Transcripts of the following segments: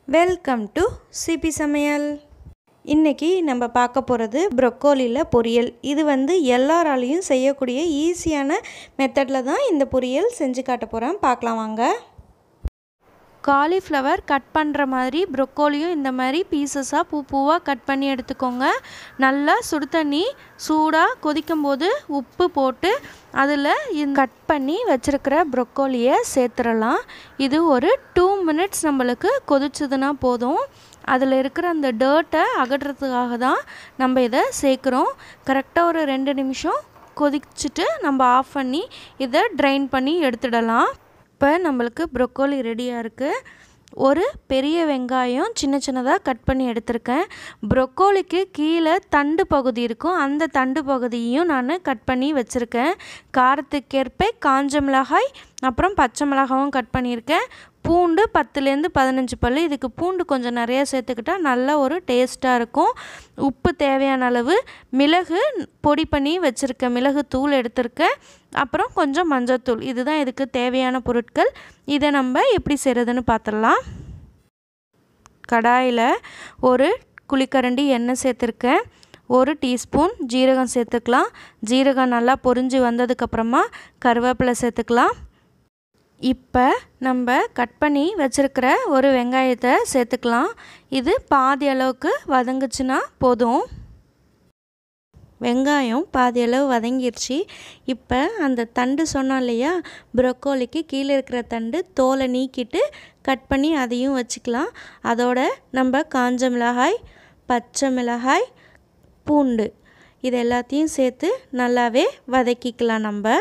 Welcome to CP சமையல். இன்றைக்கி நம்ம பார்க்க போகிறது ப்ரொக்கோலியில் பொரியல். இது எல்லாராலையும் செய்யக்கூடிய ஈஸியான மெத்தடில் தான் இந்த பொரியல் செஞ்சு காட்ட போகிறேன். பார்க்கலாம் வாங்க. காலிஃப்ளவர் கட் பண்ணுற மாதிரி ப்ரொக்கோலியும் இந்த மாதிரி பீசஸாக பூவாக கட் பண்ணி எடுத்துக்கோங்க. நல்லா சுடு தண்ணி சூடாக கொதிக்கும் போது உப்பு போட்டு அதில் கட் பண்ணி வச்சுருக்கிற ப்ரொக்கோலியை சேர்த்துடலாம். இது ஒரு 2 minutes நம்மளுக்கு கொதிச்சதுன்னா போதும். அதில் இருக்கிற அந்த டர்ட்டை அகற்றுறதுக்காக தான் நம்ம இதை சேர்க்குறோம். கரெக்டாக ஒரு 2 நிமிஷம் கொதிச்சுட்டு நம்ம ஆஃப் பண்ணி இதை ட்ரைன் பண்ணி எடுத்துடலாம். இப்போ நம்மளுக்கு ப்ரொக்கோலி ரெடியாக இருக்குது. ஒரு பெரிய வெங்காயம் சின்ன சின்னதாக கட் பண்ணி எடுத்திருக்கேன். ப்ரொக்கோலிக்கு கீழே தண்டு பகுதி இருக்கும், அந்த தண்டு பகுதியையும் நான் கட் பண்ணி வச்சுருக்கேன். காரத்துக்கேற்ப காஞ்ச மிளகாய் அப்புறம் பச்சை மிளகாயும் கட் பண்ணியிருக்கேன். பூண்டு 10லேருந்து 15 பல். இதுக்கு பூண்டு கொஞ்சம் நிறையா சேர்த்துக்கிட்டால் நல்ல ஒரு டேஸ்ட்டாக இருக்கும். உப்பு தேவையான அளவு, மிளகு பொடி பண்ணி வச்சுருக்கேன், மிளகு தூள் எடுத்திருக்கேன், அப்புறம் கொஞ்சம் மஞ்சத்தூள். இதுதான் இதுக்கு தேவையான பொருட்கள். இதை நம்ம எப்படி செய்கிறதுன்னு பார்த்துடலாம். கடாயில் ஒரு குழிக்கரண்டி எண்ணெய் சேர்த்துருக்கேன். 1 டீஸ்பூன் ஜீரகம் சேர்த்துக்கலாம். ஜீரகம் நல்லா பொரிஞ்சு வந்ததுக்கப்புறமா கருவேப்பிலை சேர்த்துக்கலாம். இப்போ நம்ம கட் பண்ணி வச்சுருக்கிற ஒரு வெங்காயத்தை சேர்த்துக்கலாம். இது பாதி அளவுக்கு வதங்குச்சுன்னா போதும். வெங்காயம் பாதி அளவு வதங்கிருச்சு. இப்போ அந்த தண்டு சொன்னோம் இல்லையா, ப்ரொக்கோலிக்கு கீழே இருக்கிற தண்டு, தோலை நீக்கிட்டு கட் பண்ணி அதையும் வச்சுக்கலாம். அதோட நம்ம காஞ்ச மிளகாய், பச்சை மிளகாய், பூண்டு இது எல்லாத்தையும் சேர்த்து நல்லாவே வதக்கிக்கலாம். நம்ம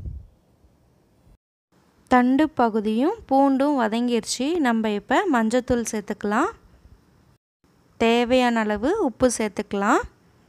தண்டு பகுதியும் பூண்டும் வதங்கிருச்சு. நம்ம இப்போ மஞ்சத்தூள் சேர்த்துக்கலாம். தேவையான அளவு உப்பு சேர்த்துக்கலாம்.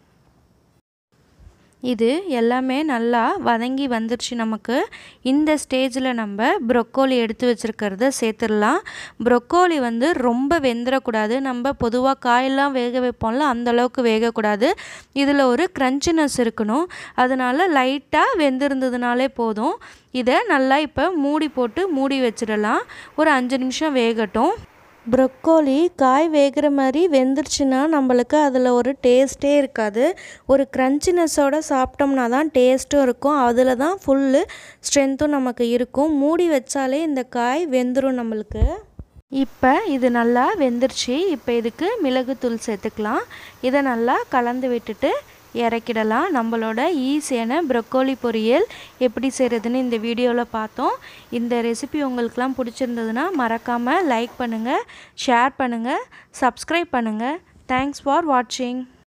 இது எல்லாமே நல்லா வதங்கி வந்துருச்சு நமக்கு. இந்த ஸ்டேஜில் நம்ம ப்ரொக்கோலி எடுத்து வச்சுருக்கிறத சேர்த்துடலாம். ப்ரொக்கோலி ரொம்ப வெந்துடக்கூடாது. நம்ம பொதுவாக காயெல்லாம் வேக வைப்போம்ல, அந்தளவுக்கு வேகக்கூடாது. இதில் ஒரு க்ரன்ச்சினஸ் இருக்கணும். அதனால் லைட்டாக வெந்திருந்ததுனாலே போதும். இதை நல்லா இப்போ மூடி வச்சிடலாம். ஒரு 5 நிமிஷம் வேகட்டும். ப்ரொக்கோலி காய் வேகிற மாதிரி வெந்துருச்சுன்னா நம்மளுக்கு அதில் ஒரு டேஸ்ட்டே இருக்காது. ஒரு க்ரன்ச்சினஸோடு சாப்பிட்டோம்னா தான் டேஸ்ட்டும் இருக்கும். அதில் தான் ஃபுல்லு ஸ்ட்ரென்த்தும் நமக்கு இருக்கும். மூடி வச்சாலே இந்த காய் வெந்துடும் நம்மளுக்கு. இப்போ இது நல்லா வெந்துருச்சு. இப்போ இதுக்கு மிளகுத்தூள் சேர்த்துக்கலாம். இதை நல்லா கலந்து விட்டுட்டு இறக்கிடலாம். நம்மளோட ஈஸியான ப்ரொக்கோலி பொரியல் எப்படி செய்கிறதுன்னு இந்த வீடியோவில் பார்த்தோம். இந்த ரெசிபி உங்களுக்குலாம் பிடிச்சிருந்ததுன்னா மறக்காமல் லைக் பண்ணுங்கள், ஷேர் பண்ணுங்கள், சப்ஸ்கிரைப் பண்ணுங்கள். தேங்க்ஸ் ஃபார் வாட்சிங்.